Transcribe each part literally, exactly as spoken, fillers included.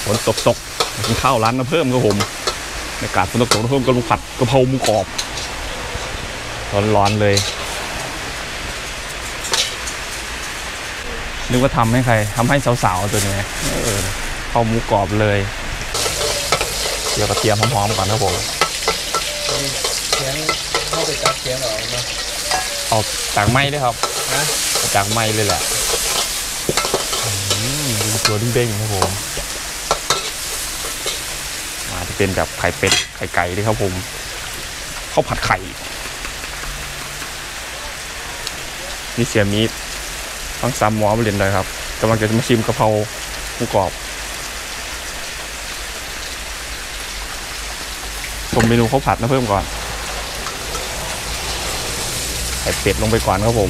ฝนตกตกกินข้าวร้านน้ำเพิ่มครับผมอากาศฝนตกตกน้ำเพิ่มกำลังผัดกะเพราหมูกรอบร้อนๆเลยนึกว่าทำให้ใครทำให้สาวๆตัวนี้เออข้าวหมูกรอบเลยเดี๋ยวกระเทียมหอมๆก่อนครับผมเสียงเข้าไปจับเสียงออกเนาะออกจากไม้ด้วยครับนะจากไม้เลยแหละดูตัวเด้งๆครับผมมาจะเป็นแบบไข่เป็ดไข่ไก่ด้วยครับผมข้าวผัดไข่มีเสียมีดทั้งสามหม้อมาเรียนเลยครับกำลังจะมาชิมกะเพราหมูกรอบชมเมนูข้าวผัดนะเพิ่มก่อนใส่เป็ดลงไปก่อนครับผม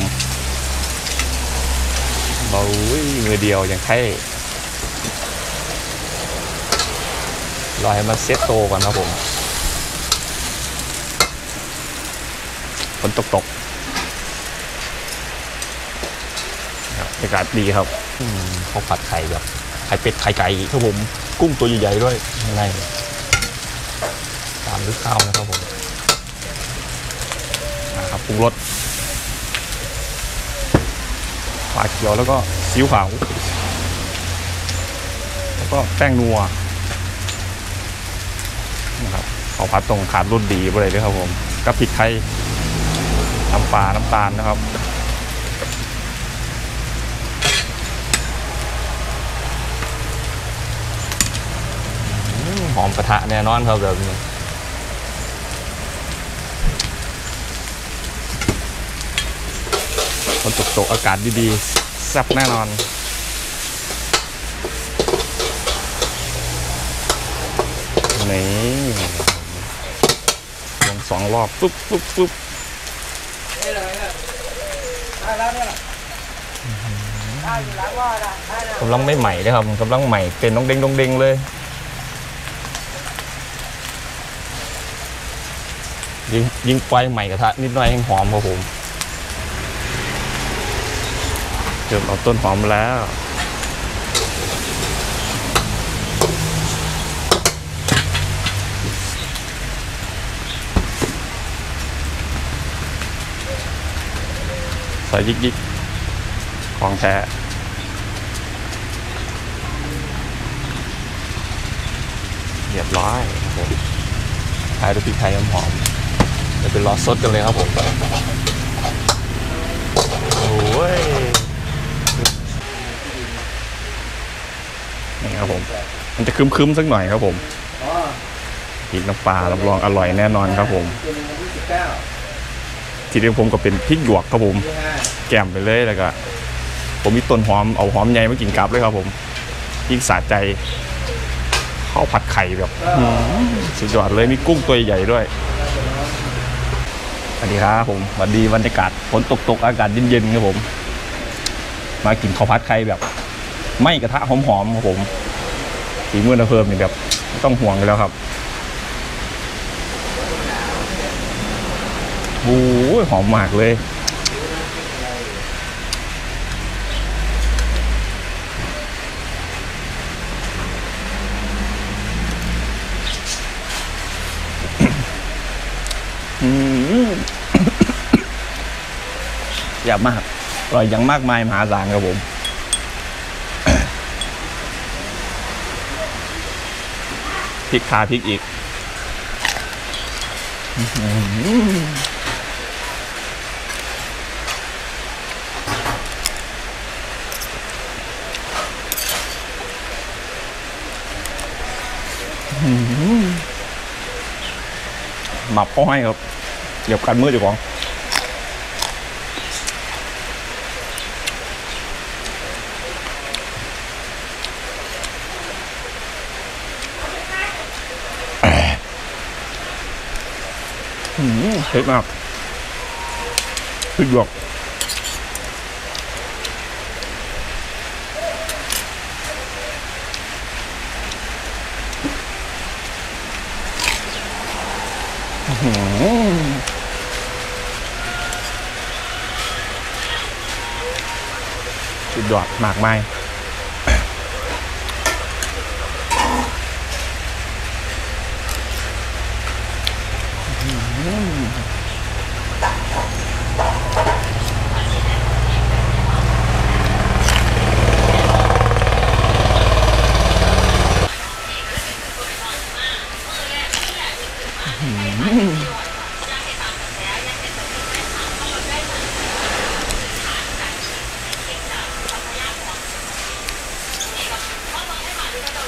เบามือเดียวอย่างไข่รอให้มันเซ็ตโตก่อนครับผมฝนตกตกอากาศดีครับข้าวผัดไข่แบบไข่เป็ดไข่ไก่ครับผมกุ้งตัวใหญ่ๆด้วยข้างในตามด้วยข้าวนะครับผมนะครับปรุงรสปลาเขียวแล้วก็ซีอิ๊วขาวแล้วก็แป้งนัวนะครับข้าวผัดตรงขาดรุ่นดีไปเลยด้วยครับผมกับพริกไทยน้ำปลาน้ำตาลนะครับหอมกระทะแน่นอนครับแบบนี้ฝนตกตกอากาศดีๆแซ่บแน่นอนนี่ลงสองรอบปุ๊บปุ๊บปุ๊บกำลังไม่ใหม่เลยครับกำลังใหม่เต้นน้องเด้งน้องเด้งเลยยิงยิงไฟใหม่กระทะนิดหน่อยให้หอมครับผมเติมเอาต้นหอมแล้วใส่ยิกยิกของแท้เรียบร้อยครับผมทายด้วยพริกไทยหอมเดี๋ยวไปรอซดกันเลยครับผมโอ้ยนี่ครับผมมันจะคึมๆสักหน่อยครับผมพริกน้ำปลารับรองอร่อยแน่นอนครับผมทีเดียวผมก็เป็นพริกหยวกครับผมแกมไปเลยแล้วก็ผมมีต้นหอมเอาหอมใหญ่มากินกับเลยครับผมยิ่งสะใจข้าวผัดไข่แบบสุดยอดเลยมีกุ้งตัวใหญ่ด้วยสวัสดีครับผมสวัสดีบรรยากาศฝนตกตกอากาศเย็นๆครับผมมากินข้าวผัดไข่แบบไม่กระทะหอมๆครับผมฝีมือนะเพิ่มนี่แบบไม่ต้องห่วงเลยแล้วครับโอ้ยหอมมากเลยอยากมากอร่อยอย่างมากมายมหาศาลครับผมพริกขาพริกอีกหมับเขาให้ครับเดี๋ยวกันมือเดี๋ยวก่อนเผ็ดมากพริกหยวกสุดยอดมากมาย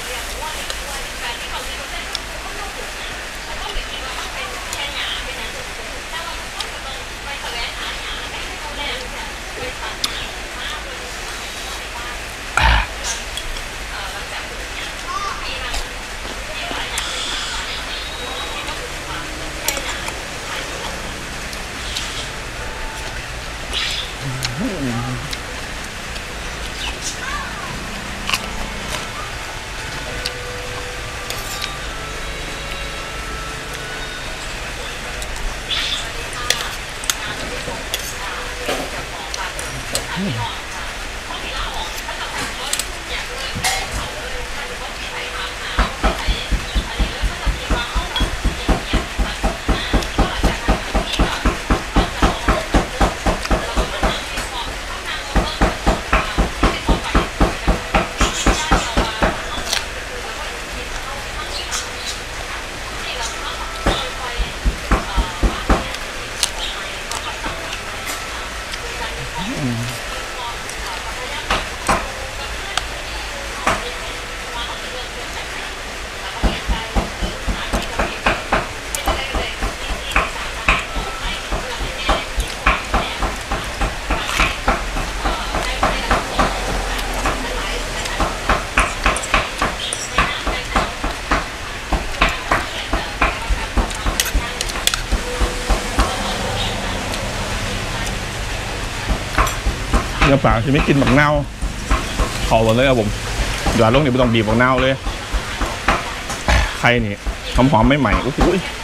เนื้อปลาที่ไม่กินบักเน่าขอหมดเลยครับผมเดี๋ยวลงนี่ไม่ต้องบีบบักเน่าเลยไข่นี่หอมๆไม่ใหม่โอ้โห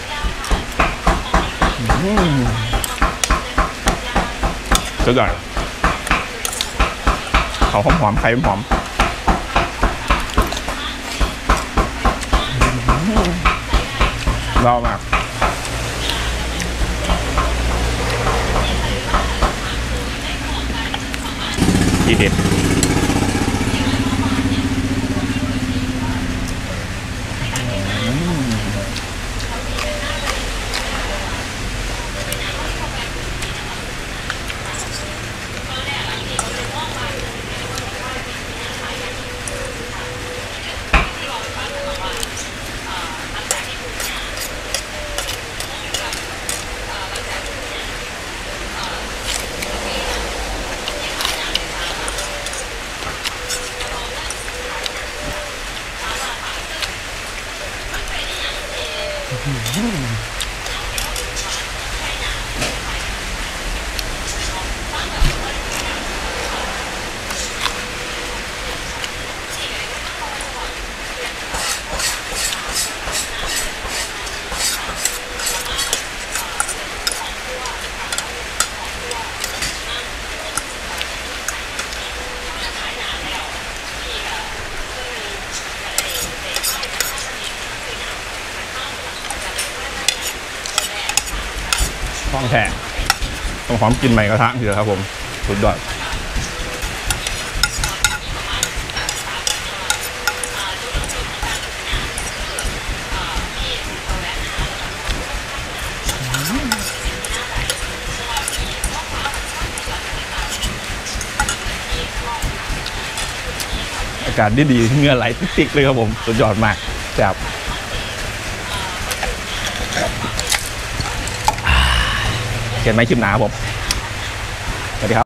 เจ๋อเลยเขาหอมๆไข่หอมรอมากทีเด็ดท้องแท้ต้องหอมกินใหม่กระทะเถอะครับผมสุดยอดอากาศดีๆเหงื่อไหลติ๊กๆเลยครับผมสุดยอดมากแซ่บเห็นไหมคลิปหนาผมสวัสดีครับ